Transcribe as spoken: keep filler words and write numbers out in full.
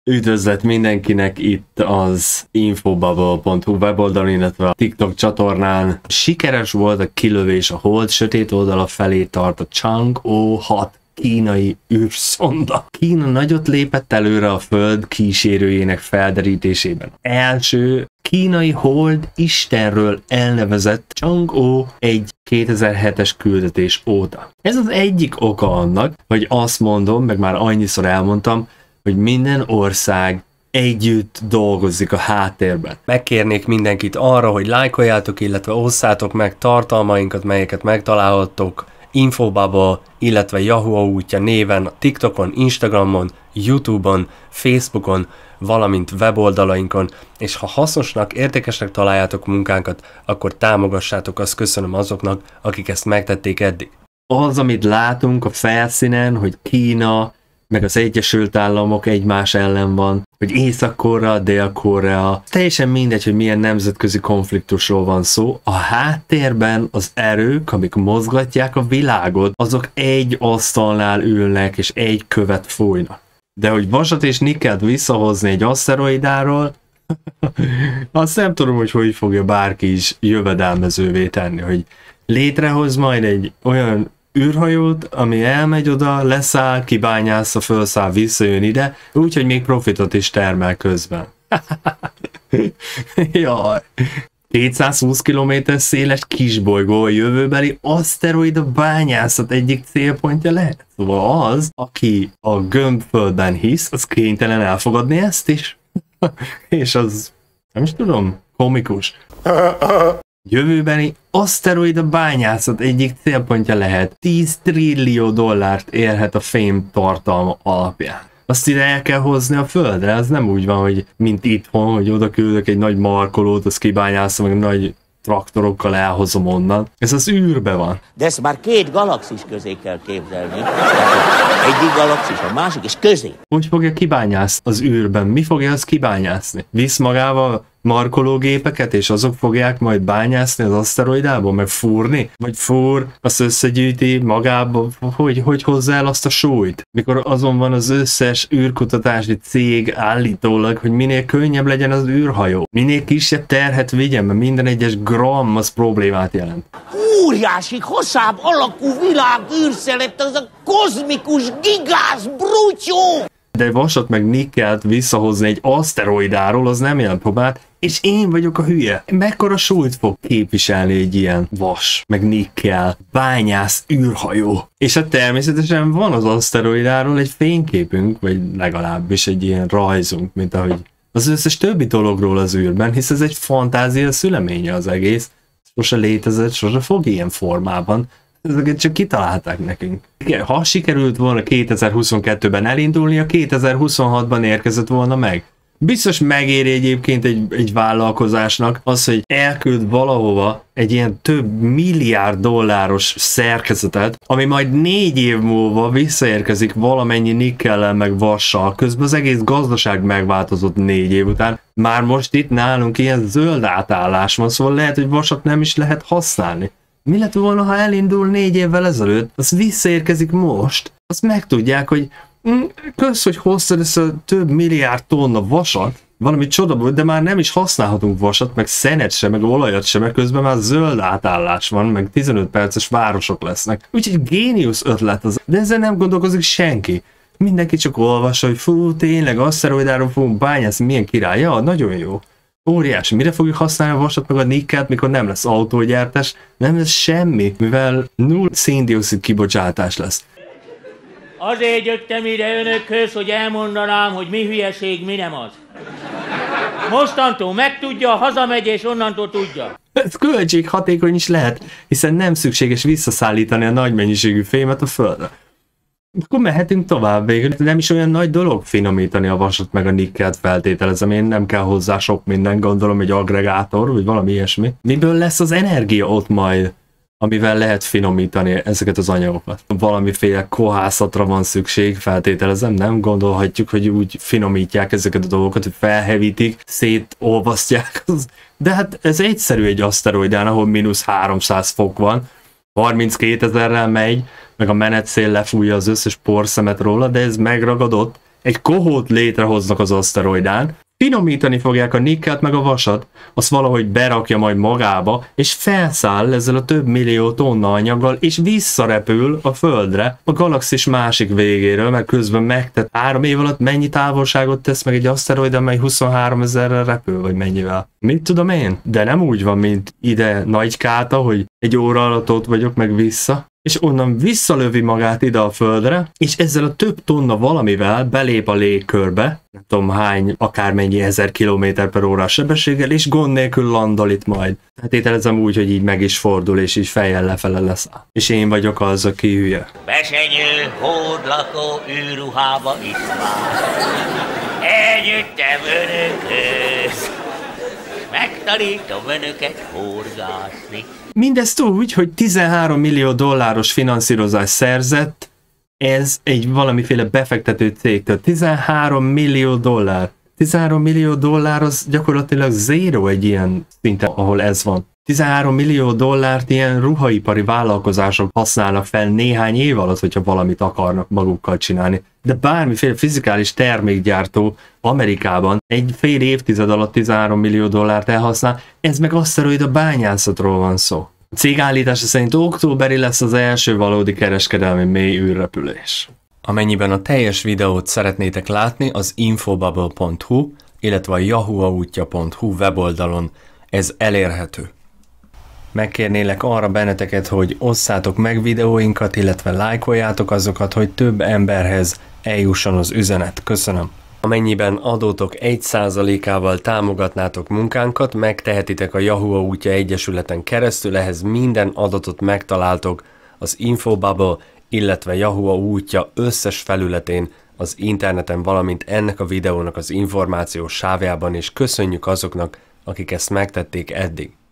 Üdvözlet mindenkinek itt az infobubble pont hu weboldalon, illetve a TikTok csatornán. Sikeres volt a kilövés a hold sötét oldala felé tart a Chang'e hat kínai űrszonda. Kína nagyot lépett előre a Föld kísérőjének felderítésében. Első kínai hold istenről elnevezett Chang'e egy kétezer-hetes küldetés óta. Ez az egyik oka annak, hogy azt mondom, meg már annyiszor elmondtam, hogy minden ország együtt dolgozik a háttérben. Megkérnék mindenkit arra, hogy lájkoljátok, illetve osszátok meg tartalmainkat, melyeket megtalálhattok Infobubble, illetve Yahoo útja néven a TikTokon, Instagramon, YouTube-on, Facebookon, valamint weboldalainkon, és ha hasznosnak, értékesnek találjátok munkánkat, akkor támogassátok, azt köszönöm azoknak, akik ezt megtették eddig. Az, amit látunk a felszínen, hogy Kína meg az Egyesült Államok egymás ellen van, hogy Észak-Korea, Dél-Korea, teljesen mindegy, hogy milyen nemzetközi konfliktusról van szó, a háttérben az erők, amik mozgatják a világot, azok egy asztalnál ülnek és egy követ fújnak. De hogy vasat és nikkelt visszahozni egy aszteroidáról, azt nem tudom, hogy hogy fogja bárki is jövedelmezővé tenni, hogy létrehoz majd egy olyan űrhajót, ami elmegy oda, leszáll, kibányásza, felszáll, visszajön ide, úgyhogy még profitot is termel közben. Jaj. kétszázhúsz kilométer széles kisbolygó a jövőbeli aszteroida bányászat egyik célpontja lehet. Szóval az, aki a gömbföldben hisz, az kénytelen elfogadni ezt is. És az, nem is tudom, komikus. Jövőbeni aszteroida bányászat egyik célpontja lehet. tíz trillió dollárt érhet a fém tartalma alapján. Azt ide el kell hozni a Földre, az nem úgy van, hogy mint itthon, hogy oda küldök egy nagy markolót, azt kibányászom, meg nagy traktorokkal elhozom onnan. Ez az űrbe van. De ezt már két galaxis közé kell képzelni. Egyik galaxis, a másik, és közé. Hogy fogja kibányászni az űrben? Mi fogja azt kibányászni? Visz magával markológépeket, és azok fogják majd bányászni az aszteroidából, meg fúrni? Vagy fúr, azt összegyűjti magába, hogy, hogy hozza el azt a súlyt? Mikor azon van az összes űrkutatási cég állítólag, hogy minél könnyebb legyen az űrhajó. Minél kisebb terhet vigyen, mert minden egyes gram az problémát jelent. Óriási, hosszabb alakú világ űrszelet, az a kozmikus gigász brutyó! De vasat meg nikkelt visszahozni egy aszteroidáról, az nem jelent próbát, és én vagyok a hülye. Mekkora súlyt fog képviselni egy ilyen vas, meg nikkel, bányász űrhajó. És hát természetesen van az aszteroidáról egy fényképünk, vagy legalábbis egy ilyen rajzunk, mint ahogy az összes többi dologról az űrben, hisz ez egy fantázia szüleménye az egész. Sose létezett, sose fog ilyen formában. Ezeket csak kitalálták nekünk. Ha sikerült volna kétezer-huszonkettőben elindulni, a kétezer-huszonhatban érkezett volna meg. Biztos megéri egyébként egy, egy vállalkozásnak az, hogy elküld valahova egy ilyen több milliárd dolláros szerkezetet, ami majd négy év múlva visszaérkezik valamennyi nikkellel meg vassal. Közben az egész gazdaság megváltozott négy év után. Már most itt nálunk ilyen zöld átállás van, szóval lehet, hogy vasat nem is lehet használni. Mi lett volna, ha elindul négy évvel ezelőtt, az visszaérkezik most, azt megtudják, hogy mm, kösz, hogy hoztad ezt a több milliárd tonna vasat, valami csoda volt, de már nem is használhatunk vasat, meg szenet sem, meg olajat sem, mert közben már zöld átállás van, meg tizenöt perces városok lesznek. Úgyhogy géniusz ötlet az, de ezzel nem gondolkozik senki. Mindenki csak olvassa, hogy fú, tényleg aszteroidáról fogunk bányászni, milyen király, ja, nagyon jó. Óriási, mire fogjuk használni a vasat meg a nikkelt, mikor nem lesz autógyártás? Nem lesz semmi, mivel null széndioxid kibocsátás lesz. Azért jöttem ide önökhöz, hogy elmondanám, hogy mi hülyeség, mi nem az. Mostantól megtudja, hazamegy és onnantól tudja. Ez költséghatékony is lehet, hiszen nem szükséges visszaszállítani a nagy mennyiségű fémet a Földre. Akkor mehetünk tovább végül. Nem is olyan nagy dolog finomítani a vasat meg a nikkelt, feltételezem én, nem kell hozzá sok minden, gondolom egy agregátor, vagy valami ilyesmi. Miből lesz az energia ott majd, amivel lehet finomítani ezeket az anyagokat? Valamiféle kohászatra van szükség, feltételezem, nem gondolhatjuk, hogy úgy finomítják ezeket a dolgokat, hogy felhevítik, szétolvasztják. De hát ez egyszerű egy aszteroidán, ahol mínusz háromszáz fok van, harminckétezerrel megy, meg a menetszél lefújja az összes porszemet róla, de ez megragadott, egy kohót létrehoznak az aszteroidán, finomítani fogják a nikkelt meg a vasat, azt valahogy berakja majd magába, és felszáll ezzel a több millió tonna anyaggal, és visszarepül a Földre, a galaxis másik végéről, mert közben megtett három év alatt mennyi távolságot tesz meg egy aszteroid, amely huszonhárom ezerrel repül, vagy mennyivel. Mit tudom én? De nem úgy van, mint ide Nagykáta, hogy egy óra alatt ott vagyok, meg vissza, és onnan visszalövi magát ide a Földre, és ezzel a több tonna valamivel belép a légkörbe, nem tudom hány, akármennyi ezer kilométer per órás sebességgel, és gond nélkül landol itt majd. Hát ételezem úgy, hogy így meg is fordul, és így fejjel lefele lesz. És én vagyok az, aki hülye. Besenyő, hódlakó, űrruhába itt vár. Eljöttem önökhöz. Megtanítom önöket horgászni. Mindezt úgy, hogy tizenhárom millió dolláros finanszírozás szerzett, ez egy valamiféle befektető cégtől. tizenhárom millió dollár. tizenhárom millió dollár az gyakorlatilag zéro egy ilyen szinten, ahol ez van. tizenhárom millió dollárt ilyen ruhaipari vállalkozások használnak fel néhány év alatt, hogyha valamit akarnak magukkal csinálni. De bármiféle fizikális termékgyártó Amerikában egy fél évtized alatt tizenhárom millió dollárt elhasznál, ez meg aszteroida bányászatról van szó. A cég állítása szerint októberi lesz az első valódi kereskedelmi mély űrrepülés. Amennyiben a teljes videót szeretnétek látni, az infobubble pont hu, illetve a yahuaútja pont hu weboldalon ez elérhető. Megkérnélek arra benneteket, hogy osszátok meg videóinkat, illetve lájkoljátok azokat, hogy több emberhez eljusson az üzenet. Köszönöm! Amennyiben adótok egy százalékával támogatnátok munkánkat, megtehetitek a Yahoo útja egyesületen keresztül, ehhez minden adatot megtaláltok az Infobubble, illetve Yahoo útja összes felületén az interneten, valamint ennek a videónak az információs sávjában, és köszönjük azoknak, akik ezt megtették eddig.